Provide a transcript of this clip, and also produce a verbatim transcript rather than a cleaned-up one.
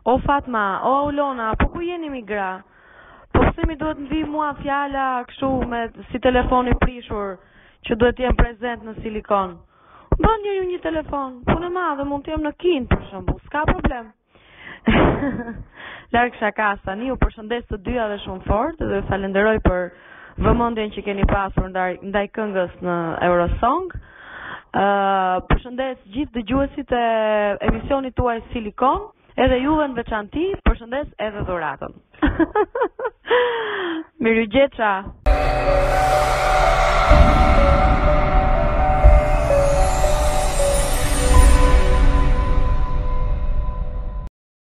O Fatma, o Aulona, po ku jeni mi gra? Po pse mi duhet në vi mua fjala kështu me si telefoni prishur që duhet jem prezent në silikon? Bën njëri një telefon, punë e madhe, mund të jem në kin për shembull, s'ka problem. Larg shakas, tani ju përshëndes të dyja dhe shumë fort dhe falenderoj për vëmendjen që keni pasur ndaj ndaj këngës në Eurosong. Uh, përshëndes gjithë dëgjuesit e emisionit tuaj Silikon, edhe juve në veçanti, përshëndes edhe dhuratën. Mirëgjëça.